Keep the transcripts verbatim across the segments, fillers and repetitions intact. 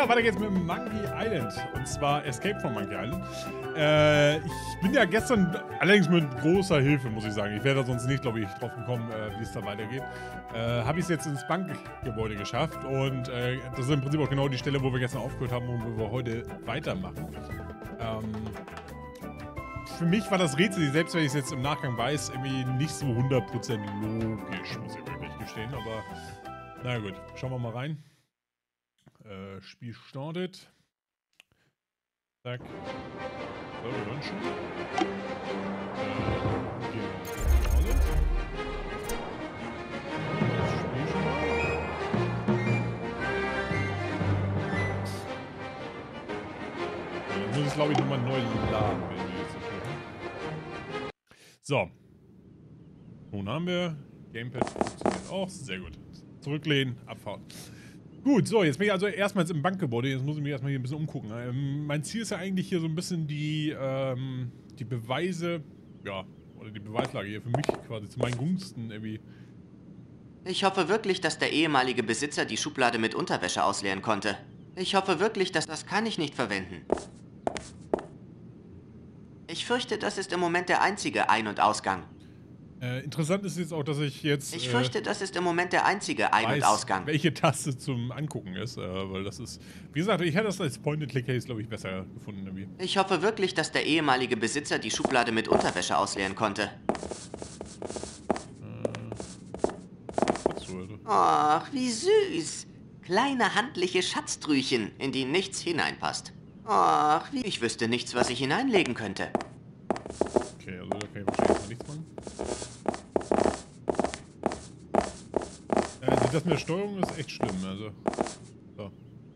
weiter geht's mit Monkey Island. Und zwar Escape from Monkey Island. Äh, ich bin ja gestern, allerdings mit großer Hilfe, muss ich sagen. Ich wäre da sonst nicht, glaube ich, drauf gekommen, äh, wie es da weitergeht. Äh, habe ich es jetzt ins Bankgebäude geschafft. Und äh, das ist im Prinzip auch genau die Stelle, wo wir gestern aufgehört haben und wo wir heute weitermachen. Ähm, für mich war das Rätsel, selbst wenn ich es jetzt im Nachgang weiß, irgendwie nicht so hundert Prozent logisch, muss ich wirklich gestehen. Aber na gut, schauen wir mal rein. Äh, Spiel startet. Zack. So, wir hören schon. Äh, gehen wir nach Das Spiel schon mal. Dann muss ich, glaube ich, nochmal neu laden, wenn wir jetzt so drücken. So. Nun haben wir. Gamepad funktioniert auch. Sehr gut. Zurücklehnen, abfahren. Gut, so, jetzt bin ich also erstmals im Bankgebäude. Jetzt muss ich mich erstmal hier ein bisschen umgucken. Ähm, mein Ziel ist ja eigentlich hier so ein bisschen die, ähm, die Beweise, ja, oder die Beweislage hier für mich quasi zu meinen Gunsten irgendwie. Ich hoffe wirklich, dass der ehemalige Besitzer die Schublade mit Unterwäsche ausleeren konnte. Ich hoffe wirklich, dass das kann ich nicht verwenden. Ich fürchte, das ist im Moment der einzige Ein- und Ausgang. Äh, interessant ist jetzt auch, dass ich jetzt. Ich äh, fürchte, das ist im Moment der einzige Ein- weiß, und Ausgang. welche Taste zum Angucken ist, äh, weil das ist. Wie gesagt, ich hätte das als Point-and-Click-Case, glaube ich, besser gefunden irgendwie. Ich hoffe wirklich, dass der ehemalige Besitzer die Schublade mit Unterwäsche ausleeren konnte. Ach, wie süß. Kleine handliche Schatztrüchen, in die nichts hineinpasst. Ach, wie... Ich wüsste nichts, was ich hineinlegen könnte. Okay, also da kann ich wahrscheinlich mal nichts machen. Äh, das mit der Steuerung ist echt schlimm, also. So.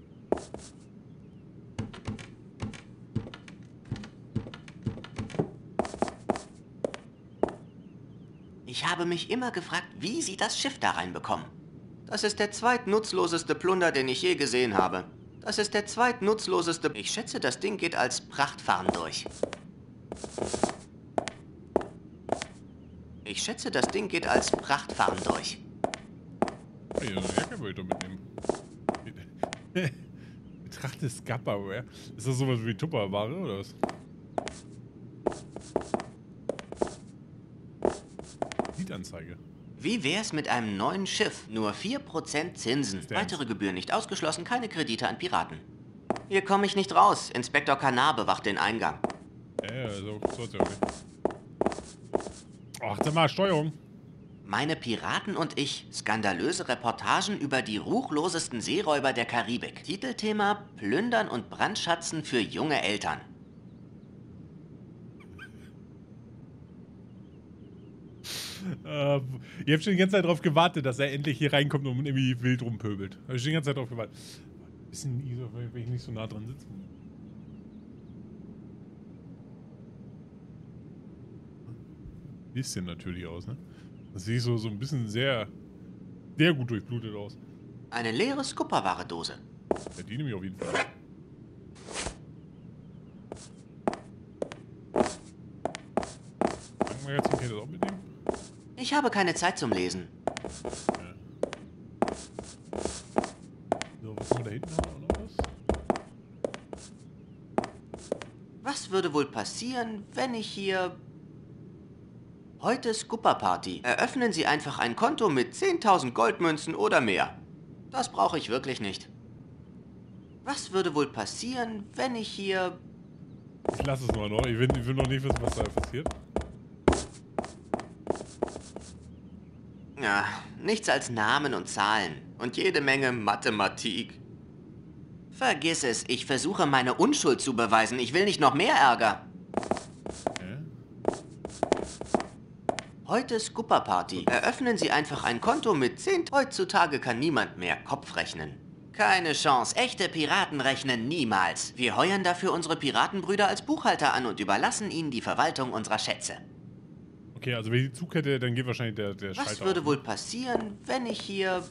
Ich habe mich immer gefragt, wie sie das Schiff da reinbekommen. Das ist der zweitnutzloseste Plunder, den ich je gesehen habe. Das ist der zweitnutzloseste... Ich schätze, das Ding geht als Prachtfarm durch. Ich schätze, das Ding geht als Prachtfarm durch. Hey, so eine Jacke würde ich doch mitnehmen. Betrachte Scupperware. Ist das sowas wie Tupperware oder was? Liedanzeige. Wie wär's mit einem neuen Schiff? Nur vier Prozent Zinsen. Weitere Gebühren nicht ausgeschlossen, keine Kredite an Piraten. Hier komme ich nicht raus. Inspektor Kanar bewacht den Eingang. Ja, ja, so soll's ja auch nicht. Ach, sag mal, Steuerung. Meine Piraten und ich. Skandalöse Reportagen über die ruchlosesten Seeräuber der Karibik. Titelthema: Plündern und Brandschatzen für junge Eltern. Äh, ihr habt schon die ganze Zeit darauf gewartet, dass er endlich hier reinkommt und irgendwie wild rumpöbelt. Hab ich schon die ganze Zeit darauf gewartet. Bisschen ISO, wenn ich nicht so nah dran sitze. Bisschen natürlich aus, ne? Das sieht so, so ein bisschen sehr, sehr gut durchblutet aus. Eine leere Scupperware-Dose. Ja, die nehme ich auf jeden Fall. Bankmagazin kann ich das auch mitnehmen? Ich habe keine Zeit zum Lesen. Ja. So, was haben wir da hinten? Haben wir auch noch was? Was würde wohl passieren, wenn ich hier... Heute Scupper-Party. Eröffnen Sie einfach ein Konto mit zehntausend Goldmünzen oder mehr. Das brauche ich wirklich nicht. Was würde wohl passieren, wenn ich hier... Ich lasse es mal noch. Ich will, ich will noch nicht wissen, was da passiert. Ja, nichts als Namen und Zahlen. Und jede Menge Mathematik. Vergiss es. Ich versuche, meine Unschuld zu beweisen. Ich will nicht noch mehr Ärger. Okay. Heute Scupper-Party. Eröffnen Sie einfach ein Konto mit zehn... Heutzutage kann niemand mehr Kopf rechnen. Keine Chance. Echte Piraten rechnen niemals. Wir heuern dafür unsere Piratenbrüder als Buchhalter an und überlassen ihnen die Verwaltung unserer Schätze. Okay, also wenn ich die Zug hätte, dann geht wahrscheinlich der, der Schalter Was würde auf, wohl ne? passieren, wenn ich hier...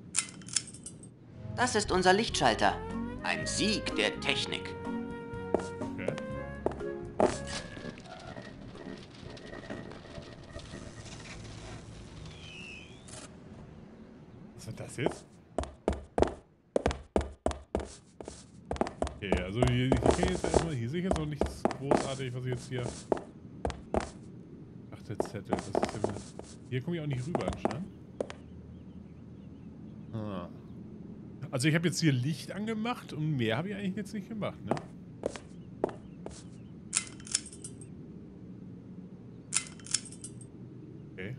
Das ist unser Lichtschalter. Ein Sieg der Technik. Okay. Was war das jetzt? Okay, also hier, hier, jetzt erstmal, hier sehe ich jetzt noch nichts großartig, was ich jetzt hier... Ach, der Zettel, das ist ja... Hier komme ich auch nicht rüber anscheinend. Ah. Also ich habe jetzt hier Licht angemacht und mehr habe ich eigentlich jetzt nicht gemacht, ne? Okay.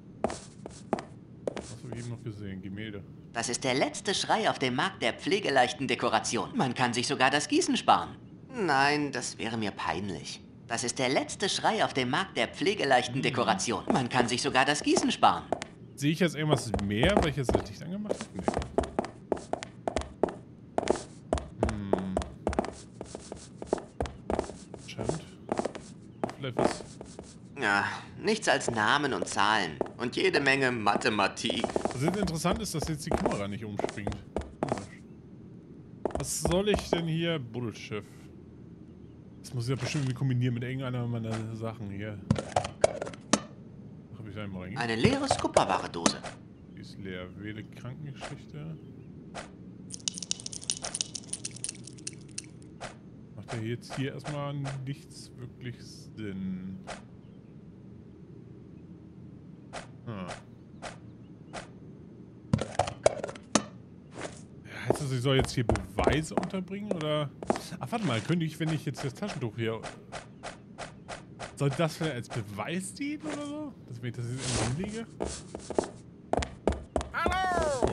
Was habe ich eben noch gesehen? Gemälde. Das ist der letzte Schrei auf dem Markt der pflegeleichten Dekoration. Man kann sich sogar das Gießen sparen. Nein, das wäre mir peinlich. Das ist der letzte Schrei auf dem Markt der pflegeleichten Dekoration. Man kann sich sogar das Gießen sparen. Sehe ich jetzt irgendwas mehr, weil ich jetzt das Licht angemacht habe? Nee. Hm. Scheint. Vielleicht was. Ja, nichts als Namen und Zahlen. Und jede Menge Mathematik. Also interessant ist, dass jetzt die Kamera nicht umspringt. Was soll ich denn hier? Buddelschiff. Das muss ich ja bestimmt irgendwie kombinieren mit irgendeiner meiner Sachen hier. Habe ich da einmal reingehen? Eine leere Scupperware-Dose. Die ist leer. Wähle Krankengeschichte. Macht ja jetzt hier erstmal nichts wirklich Sinn. Hm. Heißt das, ich soll jetzt hier Beweise unterbringen, oder? Ach, warte mal, könnte ich, wenn ich jetzt das Taschentuch hier... Soll das vielleicht als Beweis dienen, oder so? Dass ich das jetzt irgendwo hinlege? Hallo!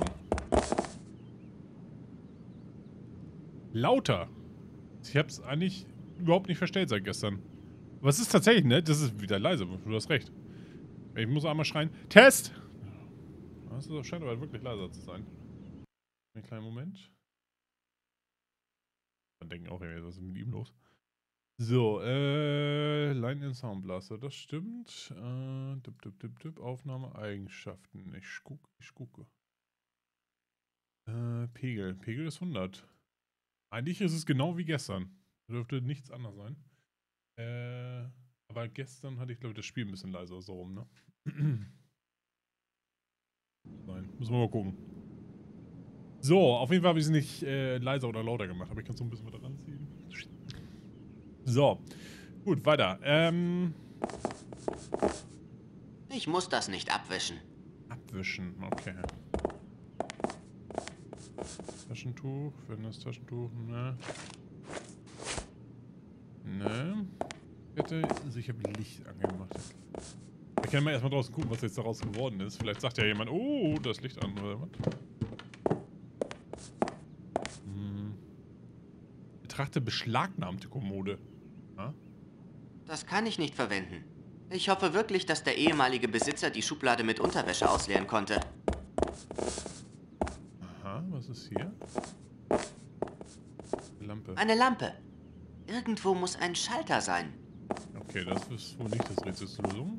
Lauter. Ich hab's eigentlich überhaupt nicht verstellt seit gestern. Aber es ist tatsächlich, ne? Das ist wieder leise, du hast recht. Ich muss einmal schreien. Test! Das ist, scheint aber wirklich leiser zu sein. Einen kleinen Moment. Man denkt auch, ey, was ist mit ihm los? So, äh, Line in Sound Blaster, das stimmt. Äh, dip, dip, dip, dip, Aufnahme, Eigenschaften. Ich gucke, ich gucke. Äh, Pegel. Pegel ist hundert. Eigentlich ist es genau wie gestern. Dürfte nichts anders sein. Äh, aber gestern hatte ich, glaube ich, das Spiel ein bisschen leiser so rum, ne? Nein, müssen wir mal gucken. So, auf jeden Fall habe ich es nicht äh, leiser oder lauter gemacht, aber ich kann es so ein bisschen weiter ranziehen. So, gut, weiter. Ähm. Ich muss das nicht abwischen. Abwischen, okay. Taschentuch, wenn das Taschentuch, ne. Ne. Hätte, also ich habe Licht angemacht. Ich kann mal erstmal draußen gucken, was jetzt daraus geworden ist. Vielleicht sagt ja jemand, oh, das Licht an, oder was? Hm. Betrachte beschlagnahmte Kommode. Ha? Das kann ich nicht verwenden. Ich hoffe wirklich, dass der ehemalige Besitzer die Schublade mit Unterwäsche ausleeren konnte. Aha, was ist hier? Lampe. Eine Lampe. Irgendwo muss ein Schalter sein. Okay, das ist wohl nicht das Rätsels Lösung.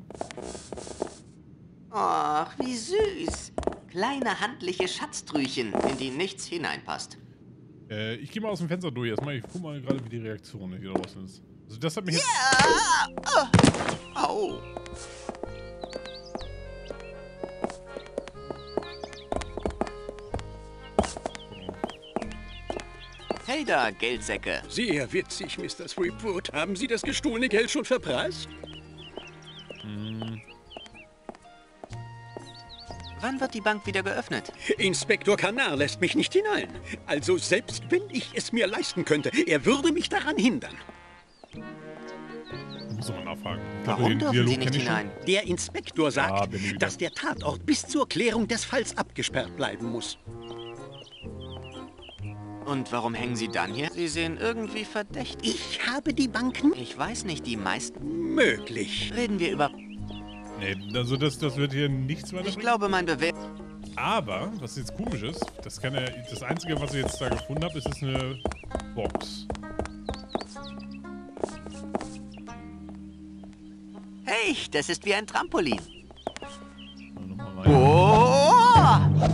Ach, wie süß. Kleine handliche Schatztrüchen, in die nichts hineinpasst. Äh, ich gehe mal aus dem Fenster durch erstmal. Ich guck mal gerade, wie die Reaktion hier draußen ist. Also das hat mich jetzt... Ja! Oh. Au! Hey da, Geldsäcke. Sehr witzig, Mister Threepwood. Haben Sie das gestohlene Geld schon verprasst? Hm. Wann wird die Bank wieder geöffnet? Inspektor Kanar lässt mich nicht hinein. Also selbst wenn ich es mir leisten könnte, er würde mich daran hindern. Muss man nachfragen. Ich Warum den dürfen Dialog Sie nicht kenn ich schon. hinein? Der Inspektor Ja, sagt, bin ich wieder. dass der Tatort bis zur Klärung des Falls abgesperrt bleiben muss. Und warum hängen Sie dann hier? Sie sehen irgendwie verdächtig. Ich habe die Bank n- Ich weiß nicht, die meisten... möglich. Reden wir über... Nee, also das, das wird hier nichts weiter. Ich glaube, mein Bewehr... Aber, was jetzt komisch ist, das kann ja, das Einzige, was ich jetzt da gefunden habe, ist, ist eine Box. Hey, das ist wie ein Trampolin. So, nochmal rein. Oh!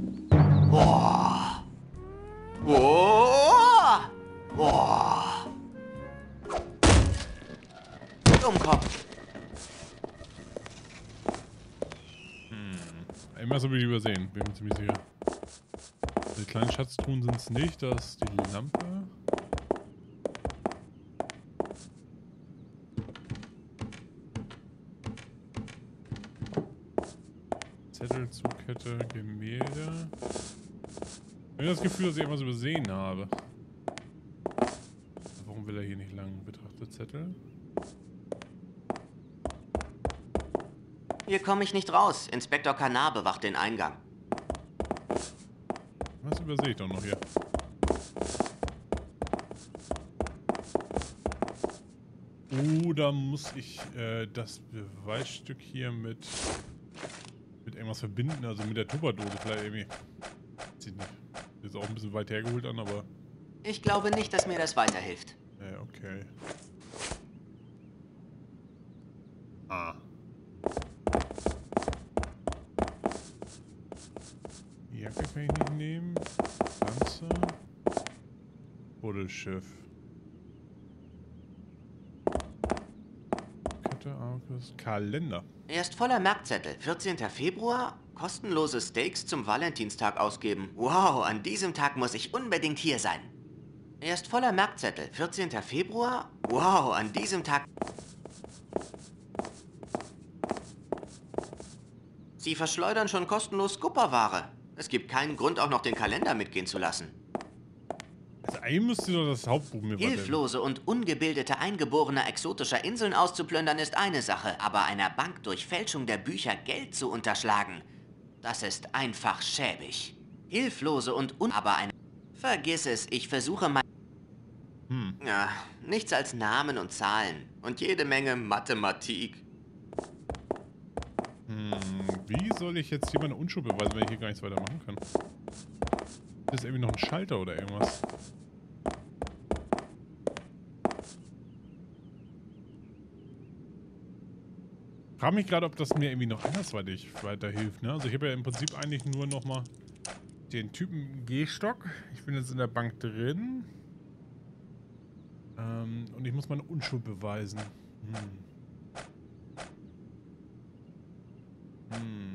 Oh! Oh! Oh! Dummkopf. Irgendwas habe ich übersehen, bin mir ziemlich sicher. Die kleinen Schatztruhen sind es nicht, das ist die Lampe. Zettel, Zugkette, Gemälde. Ich habe das Gefühl, dass ich etwas übersehen habe. Warum will er hier nicht lang? Betrachtet Zettel. Hier komme ich nicht raus. Inspektor Kanar bewacht den Eingang. Was übersehe ich doch noch hier? Oder muss ich äh, das Beweisstück hier mit, mit irgendwas verbinden? Also mit der Tupperdose vielleicht irgendwie. Sieht nicht. Ist auch ein bisschen weit hergeholt an, aber... Ich glaube nicht, dass mir das weiterhilft. Ja, okay. Ah. Die Jacke kann ich nicht nehmen. Ganze. Buddelschiff. Kette, Arkus. Kalender. Er ist voller Merkzettel. vierzehnter Februar, kostenlose Steaks zum Valentinstag ausgeben. Wow, an diesem Tag muss ich unbedingt hier sein. Er ist voller Merkzettel. vierzehnter Februar, wow, an diesem Tag... Sie verschleudern schon kostenlos Scupperware. Es gibt keinen Grund, auch noch den Kalender mitgehen zu lassen. Also eigentlich müsste doch das Hauptbuch mir weiterhelfen. Hilflose und ungebildete Eingeborene exotischer Inseln auszuplündern ist eine Sache, aber einer Bank durch Fälschung der Bücher Geld zu unterschlagen, das ist einfach schäbig. Hilflose und un... aber eine... Vergiss es, ich versuche mal... Hm. Ja, nichts als Namen und Zahlen und jede Menge Mathematik. Hm, wie soll ich jetzt hier meine Unschuld beweisen, wenn ich hier gar nichts weiter machen kann? Ist irgendwie noch ein Schalter oder irgendwas? Ich frage mich gerade, ob das mir irgendwie noch andersweitig weiterhilft. Ne? Also ich habe ja im Prinzip eigentlich nur nochmal den Typen Gehstock. Ich bin jetzt in der Bank drin. Ähm, und ich muss meine Unschuld beweisen. Hm. Hm.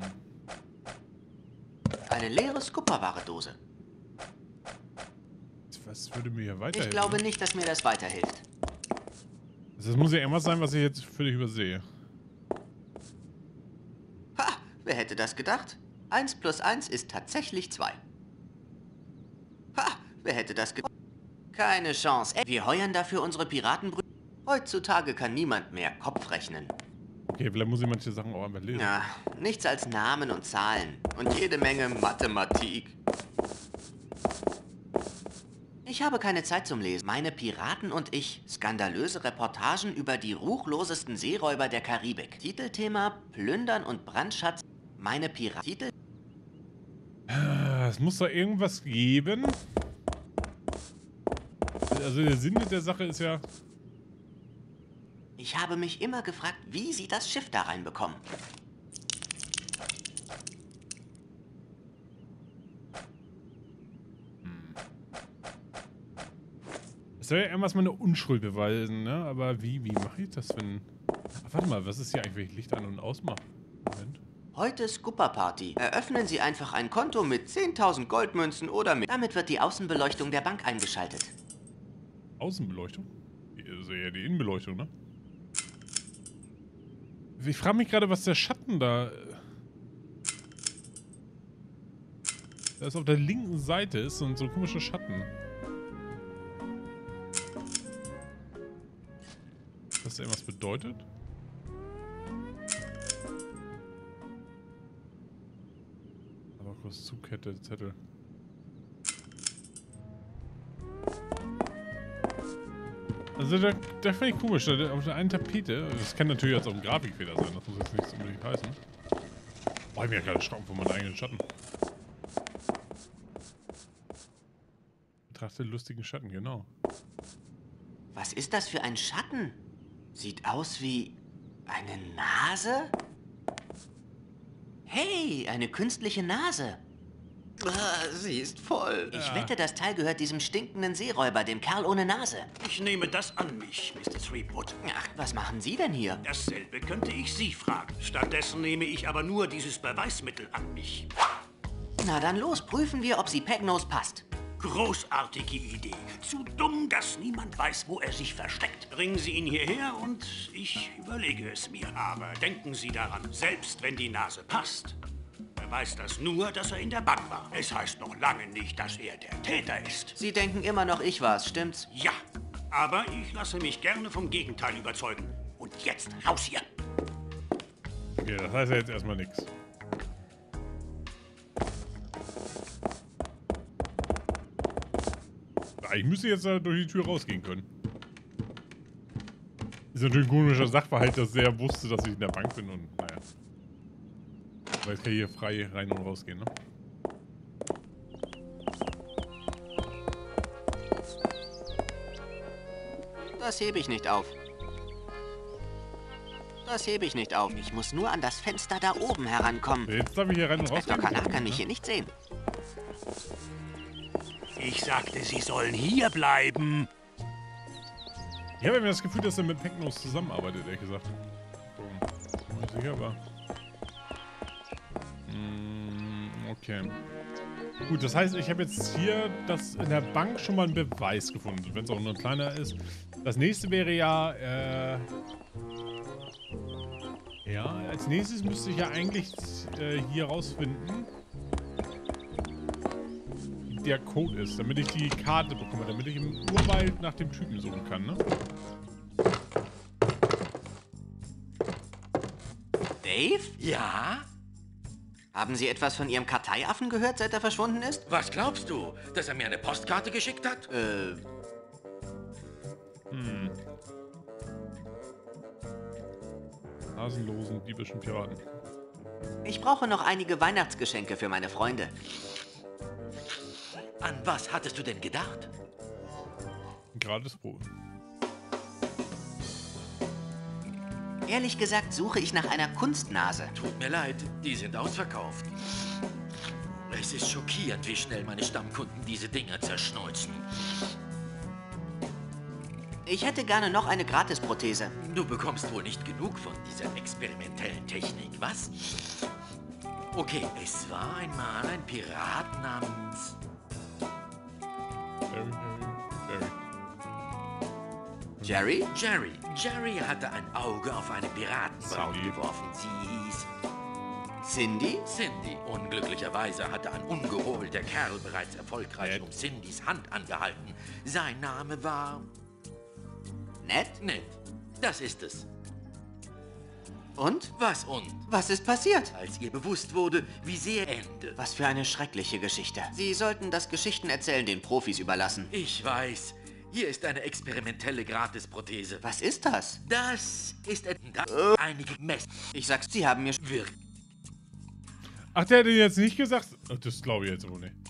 Eine leere Scupperware-Dose. Was würde mir hier weiterhelfen? Ich glaube nicht, dass mir das weiterhilft. Also das muss ja irgendwas sein, was ich jetzt völlig übersehe. Ha! Wer hätte das gedacht? eins plus eins ist tatsächlich zwei. Ha! Wer hätte das gedacht? Keine Chance. Wir heuern dafür unsere Piratenbrüder. Heutzutage kann niemand mehr Kopf rechnen. Okay, vielleicht muss ich manche Sachen auch einmal lesen. Ja, nichts als Namen und Zahlen und jede Menge Mathematik. Ich habe keine Zeit zum Lesen. Meine Piraten und ich. Skandalöse Reportagen über die ruchlosesten Seeräuber der Karibik. Titelthema: Plündern und Brandschatz. Meine Piraten. Titel. Es muss doch irgendwas geben. Also der Sinn der Sache ist ja... Ich habe mich immer gefragt, wie sie das Schiff da reinbekommen. Es soll ja irgendwas meine Unschuld beweisen, ne? Aber wie, wie mache ich das, wenn... Ach, warte mal, was ist hier eigentlich, wenn ich Licht an- und ausmache? Moment. Heute Scupper-Party. Eröffnen Sie einfach ein Konto mit zehntausend Goldmünzen oder mehr. Damit wird die Außenbeleuchtung der Bank eingeschaltet. Außenbeleuchtung? Also eher die Innenbeleuchtung, ne? Ich frage mich gerade, was der Schatten da... Da ist auf der linken Seite ist so ein, so ein komischer Schatten. Was irgendwas bedeutet? Aber kurz Zugkette, Zettel. Also da, da finde ich komisch, da, auf der einen Tapete, das kann natürlich jetzt auch ein Grafikfehler sein, das muss jetzt nicht unbedingt heißen. Oh, ich bin ja gerade erschrocken von meinem eigenen Schatten. Betrachte lustigen Schatten, genau. Was ist das für ein Schatten? Sieht aus wie eine Nase? Hey, eine künstliche Nase. Ah, sie ist voll. Ich Ja. wette, das Teil gehört diesem stinkenden Seeräuber, dem Kerl ohne Nase. Ich nehme das an mich, Mister Threepwood. Ach, was machen Sie denn hier? Dasselbe könnte ich Sie fragen. Stattdessen nehme ich aber nur dieses Beweismittel an mich. Na dann los, prüfen wir, ob sie Pegnose passt. Großartige Idee. Zu dumm, dass niemand weiß, wo er sich versteckt. Bringen Sie ihn hierher und ich überlege es mir. Aber denken Sie daran, selbst wenn die Nase passt, heißt das nur, dass er in der Bank war. Es heißt noch lange nicht, dass er der Täter ist. Sie denken immer noch, ich war's, stimmt's? Ja, aber ich lasse mich gerne vom Gegenteil überzeugen. Und jetzt raus hier. Okay, das heißt ja jetzt erstmal nichts. Ich müsste jetzt da durch die Tür rausgehen können. Ist natürlich ein komischer Sachverhalt, dass er wusste, dass ich in der Bank bin und naja. Aber jetzt kann ich hier frei rein und rausgehen, ne? Das hebe ich nicht auf. Das hebe ich nicht auf. Ich muss nur an das Fenster da oben herankommen. Jetzt darf ich hier rein und Inspektor rausgehen. Kanar kann mich hier nicht sehen. Ich sagte, Sie sollen hier bleiben. Ich habe mir das Gefühl, dass er mit Pecknos zusammenarbeitet, ehrlich gesagt. So, bin ich sicher, aber... Mm, okay. Gut, das heißt, ich habe jetzt hier das in der Bank schon mal einen Beweis gefunden, wenn es auch nur ein kleiner ist. Das nächste wäre ja, äh... Ja, als nächstes müsste ich ja eigentlich äh, hier rausfinden, wie der Code ist, damit ich die Karte bekomme, damit ich im Urwald nach dem Typen suchen kann, ne? Dave? Ja? Haben Sie etwas von Ihrem Karteiaffen gehört, seit er verschwunden ist? Was glaubst du? Dass er mir eine Postkarte geschickt hat? Äh, Hm. Nasenlosen, diebischen Piraten. ich brauche noch einige Weihnachtsgeschenke für meine Freunde. An was hattest du denn gedacht? Gratis Brot. Ehrlich gesagt suche ich nach einer Kunstnase. Tut mir leid, die sind ausverkauft. Es ist schockierend, wie schnell meine Stammkunden diese Dinger zerschneuzen. Ich hätte gerne noch eine Gratisprothese. Du bekommst wohl nicht genug von dieser experimentellen Technik, was? Okay, es war einmal ein Pirat namens... Very, very, very. Jerry? Jerry. Jerry hatte ein Auge auf eine Piratenbraut Cindy. geworfen. Sie hieß Cindy? Cindy. Unglücklicherweise hatte ein ungeholter Kerl bereits erfolgreich Ned. um Cindys Hand angehalten. Sein Name war... Ned? Ned. Das ist es. Und? Was und? Was ist passiert? Als ihr bewusst wurde, wie sehr Ende. Was für eine schreckliche Geschichte. Sie sollten das Geschichtenerzählen den Profis überlassen. Ich weiß. Hier ist eine experimentelle Gratisprothese. Was ist das? Das ist etwa einige Mess. Ich sag's, Sie haben mir... Wirk. Ach, der hat ihn jetzt nicht gesagt? Ach, das glaube ich jetzt wohl nicht.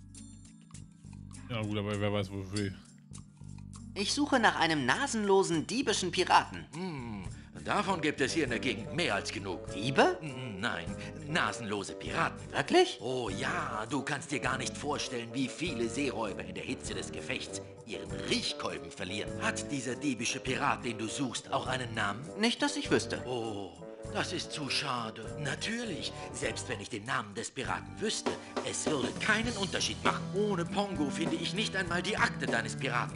Ja gut, aber wer weiß wofür. Ich suche nach einem nasenlosen, diebischen Piraten. Hm, davon gibt es hier in der Gegend mehr als genug. Diebe? Hm, Nein, nasenlose Piraten. Wirklich? Oh ja, du kannst dir gar nicht vorstellen, wie viele Seeräuber in der Hitze des Gefechts ihren Riechkolben verlieren. Hat dieser diebische Pirat, den du suchst, auch einen Namen? Nicht, dass ich wüsste. Oh, das ist zu schade. Natürlich, selbst wenn ich den Namen des Piraten wüsste, es würde keinen Unterschied machen. Ohne Pongo finde ich nicht einmal die Akte deines Piraten.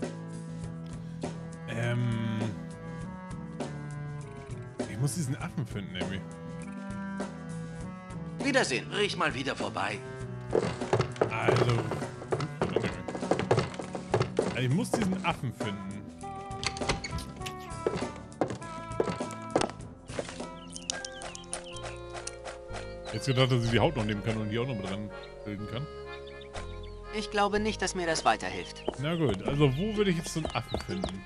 Ähm... Ich muss diesen Affen finden, irgendwie. Wiedersehen. Riech mal wieder vorbei. Also... also... Ich muss diesen Affen finden. Jetzt gedacht, dass ich die Haut noch nehmen kann und die auch noch mit dran bilden kann. Ich glaube nicht, dass mir das weiterhilft. Na gut, also wo würde ich jetzt so einen Affen finden?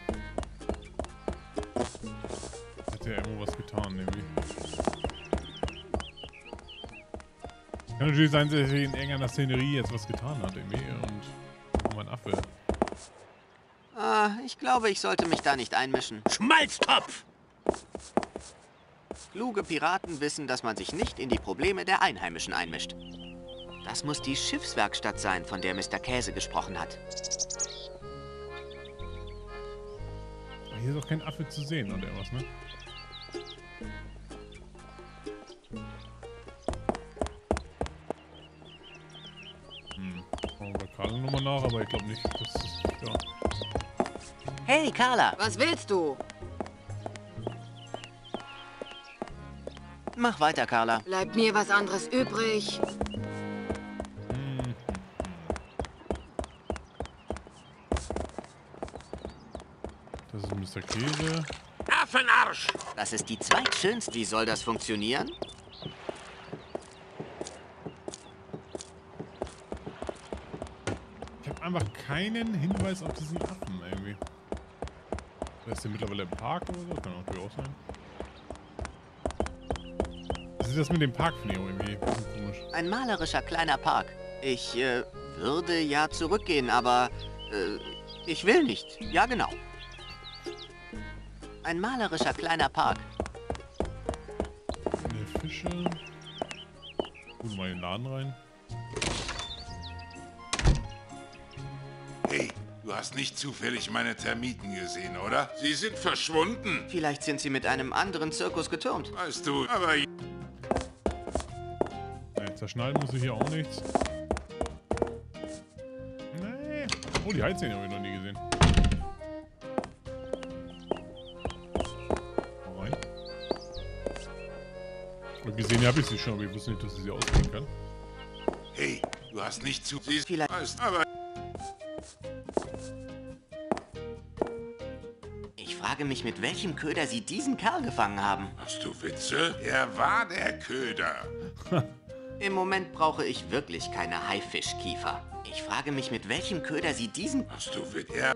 Hat ja irgendwo was getan, irgendwie. Kann natürlich sein, dass er in irgendeiner Szenerie jetzt was getan hat, irgendwie. Und oh, mein Affe. Ah, ich glaube, ich sollte mich da nicht einmischen. Schmalztopf! Kluge Piraten wissen, dass man sich nicht in die Probleme der Einheimischen einmischt. Das muss die Schiffswerkstatt sein, von der Mister Käse gesprochen hat. Hier ist auch kein Affe zu sehen oder irgendwas, ne? Hm. Schauen wir bei Karl nochmal nach, aber ich glaube nicht, dass das... Ja. Hey, Carla! Was willst du? Mach weiter, Carla. Bleibt mir was anderes übrig? Hm. Das ist Mister Käse. Affenarsch! Das ist die zweitschönste. Wie soll das funktionieren? Ich habe einfach keinen Hinweis auf diesen Affen irgendwie. Ist der mittlerweile im Park oder so? Kann auch durchaus sein. Was ist das mit dem Park, finde ich auch irgendwie ein bisschen komisch. Ein malerischer kleiner Park. Ich äh, würde ja zurückgehen, aber äh, ich will nicht. Ja, genau. Ein malerischer kleiner Park. Eine Fische. Gut, mal in den Laden rein. Hey, du hast nicht zufällig meine Termiten gesehen, oder? Sie sind verschwunden. Vielleicht sind sie mit einem anderen Zirkus geturnt. Weißt du, aber... Nee, zerschneiden muss ich hier auch nichts. Nee. Oh, die Heizung habe ich noch nie gesehen. Mal rein. Und gesehen habe ich sie schon, aber ich wusste nicht, dass ich sie ausgehen kann. Hey, du hast nicht zu... Sie Vielleicht- weißt, aber... Ich frage mich, mit welchem Köder sie diesen Kerl gefangen haben. Hast du Witze? Er war der Köder. Im Moment brauche ich wirklich keine Haifischkiefer. Ich frage mich, mit welchem Köder sie diesen... Hast du Witze? Er...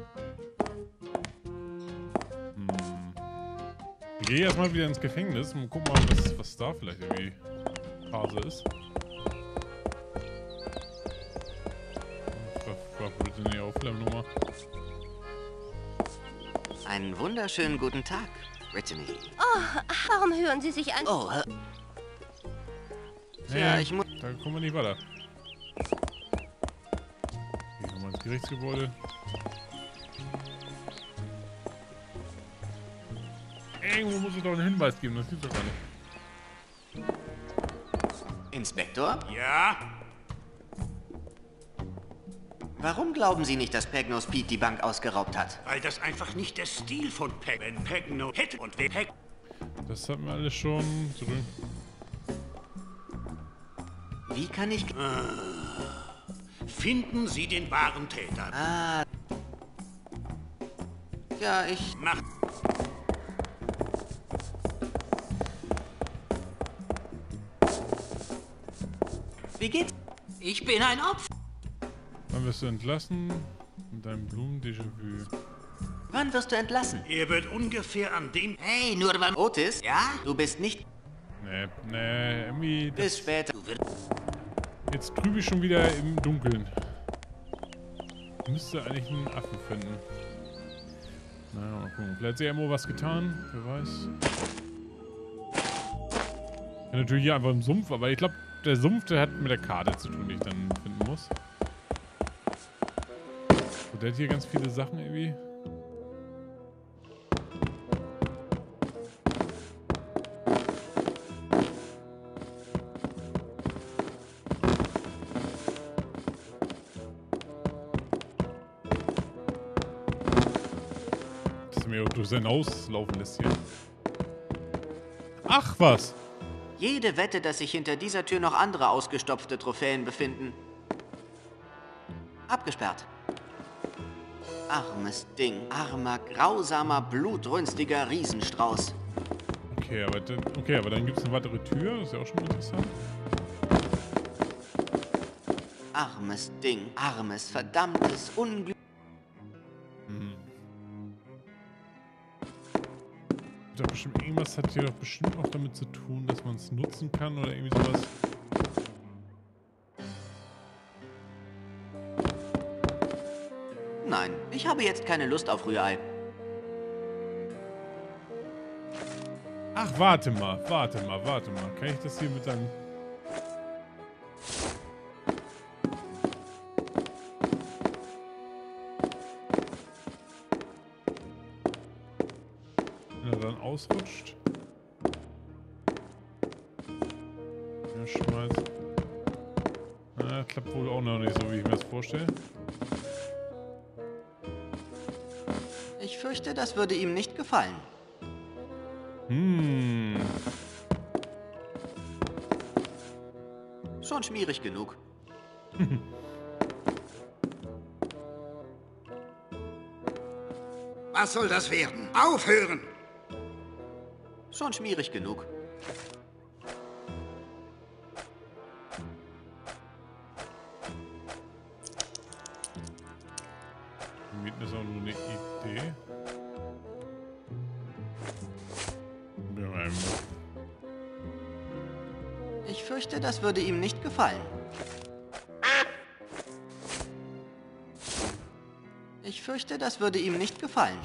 Ich gehe erstmal wieder ins Gefängnis und guck mal, was, was da vielleicht irgendwie Phase ist. War Brittany Aufnahmenummer. Einen wunderschönen guten Tag, Brittany. Oh, warum hören Sie sich an? Oh, hä? Nee, Ja, ich muss... da kommen wir nicht weiter. Hier kommen wir ins Gerichtsgebäude. Irgendwo muss es doch einen Hinweis geben, das gibt's doch gar nicht. Inspektor? Ja? Warum glauben Sie nicht, dass Pegnos Pete die Bank ausgeraubt hat? Weil das einfach nicht der Stil von Peg... Wenn Pegno hätte und wer Peg... Das hatten wir alles schon zurück. Wie kann ich... Finden Sie den wahren Täter. Ah... Ja, ich... Mach... Wie geht's? Ich bin ein Opfer. Wann wirst du entlassen? Mit deinem Blumen-Déjà-vu. Wann wirst du entlassen? Er wird ungefähr an dem... Hey, nur weil... Otis? Ja? Du bist nicht... Nee, nee, irgendwie. Bis Das, später. jetzt trübe ich schon wieder im Dunkeln. Ich müsste eigentlich einen Affen finden. Naja, mal gucken. Vielleicht hat sie irgendwo was getan. Wer weiß. Ja, natürlich hier einfach im Sumpf, aber ich glaube, der Sumpf, der hat mit der Karte zu tun, die ich dann finden muss. So, der hat hier ganz viele Sachen irgendwie. Dass er mir auch durch sein Haus laufen lässt hier. Ach, was? Jede Wette, dass sich hinter dieser Tür noch andere ausgestopfte Trophäen befinden. Abgesperrt. Armes Ding. Armer, grausamer, blutrünstiger Riesenstrauß. Okay, aber dann, okay, aber dann gibt es eine weitere Tür. Das ist ja auch schon interessant. Armes Ding. Armes, verdammtes Unglück. Hm. Da bestimmt, irgendwas hat hier doch bestimmt auch damit zu tun, dass man es nutzen kann oder irgendwie sowas. Nein, ich habe jetzt keine Lust auf Rührei. Ach, warte mal, warte mal, warte mal. Kann ich das hier mit einem... Wenn er dann ausrutscht. Ja, schmeißt. Na, klappt wohl auch noch nicht so, wie ich mir das vorstelle. Ich fürchte, das würde ihm nicht gefallen. Hm. Schon schwierig genug. Was soll das werden? Aufhören! Schon schwierig genug. Mieten ist auch nur eine Idee. Ich fürchte, das würde ihm nicht gefallen. Ich fürchte, das würde ihm nicht gefallen.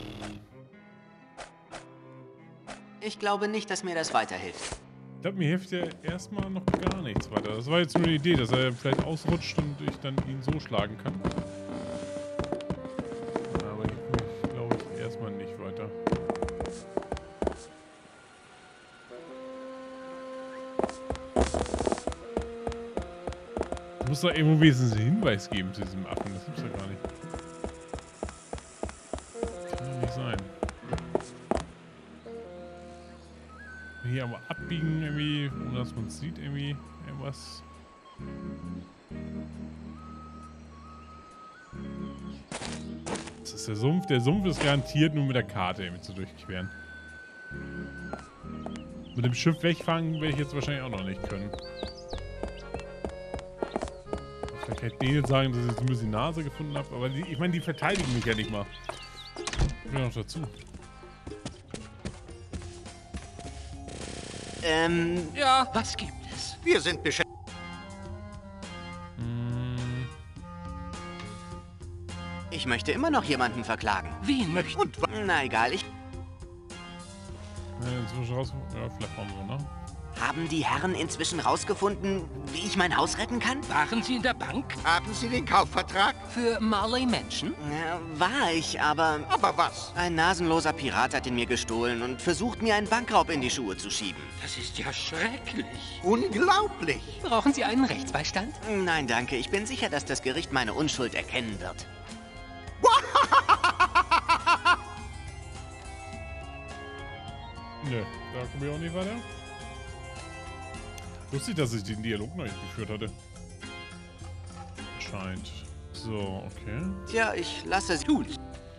Ich glaube nicht, dass mir das weiterhilft. Ich glaube, mir hilft ja erstmal noch gar nichts weiter. Das war jetzt nur eine Idee, dass er vielleicht ausrutscht und ich dann ihn so schlagen kann. Aber ich glaube ich erstmal nicht weiter. Es muss doch irgendwo wenigstens einen Hinweis geben zu diesem Affen. Das gibt's doch gar nicht. Kann ja nicht sein. Hier aber abbiegen irgendwie, ohne dass man es sieht irgendwie. Irgendwas. Das ist der Sumpf. Der Sumpf ist garantiert nur mit der Karte irgendwie zu durchqueren. Mit dem Schiff wegfangen werde ich jetzt wahrscheinlich auch noch nicht können. Vielleicht kann ich denen jetzt sagen, dass ich jetzt ein bisschen Nase gefunden habe, aber die, ich meine, die verteidigen mich ja nicht mal. Ich will noch dazu. Ähm, Ja, was gibt es? Wir sind beschäftigt. Hm, ich möchte immer noch jemanden verklagen. Wen möchten? Und wa- Na egal, ich... äh, inzwischen raus. Ja, vielleicht machen wir, ne? Haben die Herren inzwischen rausgefunden, wie ich mein Haus retten kann? Waren Sie in der Bank? haben Sie den Kaufvertrag? Für Marley Mansion? Ja, war ich, aber... Aber was? Ein nasenloser Pirat hat ihn mir gestohlen und versucht, mir einen Bankraub in die Schuhe zu schieben. Das ist ja schrecklich. Unglaublich! Brauchen Sie einen Rechtsbeistand? Nein, danke. Ich bin sicher, dass das Gericht meine Unschuld erkennen wird. Nö, da komme ich auch nicht weiter. Lustig, dass ich den Dialog noch nicht geführt hatte. Scheint. So, okay. Tja, ich lasse es tun.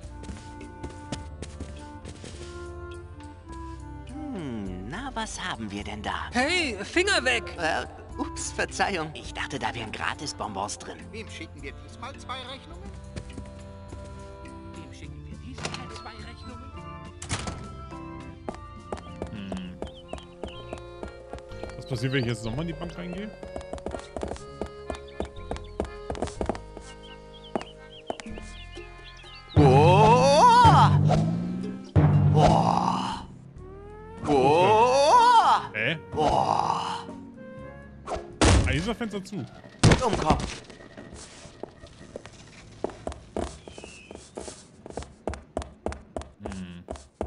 Hm, na, was haben wir denn da? Hey, Finger weg! Äh, ups, Verzeihung. Ich dachte, da wären Gratisbonbons drin. Wem schicken wir diesmal zwei Rechnungen? Wem schicken wir diesmal zwei Rechnungen? Hm. Was passiert, wenn ich jetzt nochmal in die Bank reingehe? Oh! Oh! Oh! Hä? Oh! Eiserfenster zu. Dummkopf. Hm.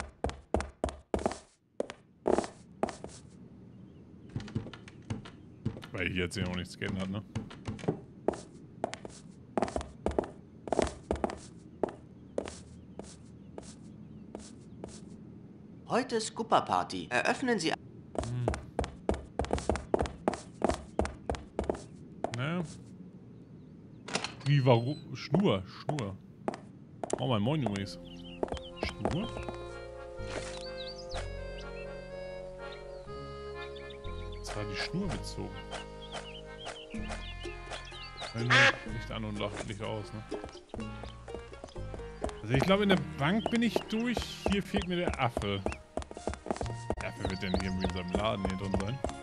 Weil hier jetzt ja auch nichts geändert, ne? Heute ist Scooper-Party. Eröffnen Sie... Ne? Wie, warum? Schnur, Schnur. Oh, mein Moin übrigens. Schnur? Das war die Schnur bezogen. Licht an und Licht aus, ne? Also ich glaube, in der Bank bin ich durch. Hier fehlt mir der Affe. Der Affe wird denn hier in seinem Laden hier drin sein.